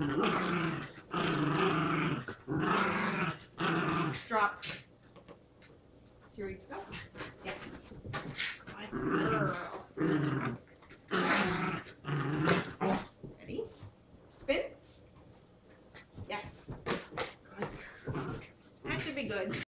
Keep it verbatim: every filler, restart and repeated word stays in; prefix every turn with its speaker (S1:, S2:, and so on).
S1: Drop. Siri, go. Yes. Good girl. Ready? Spin. Yes. Good. That should be good.